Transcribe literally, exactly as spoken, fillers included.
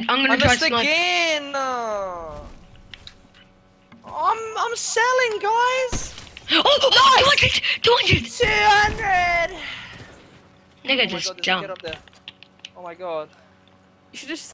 I'm gonna I try missed snipe. again. Uh, I'm I'm selling, guys. Oh, oh, two hundred, two hundred. Two hundred. Nigga Oh my just god, there's a kid jumped. up there. Oh my god. You should just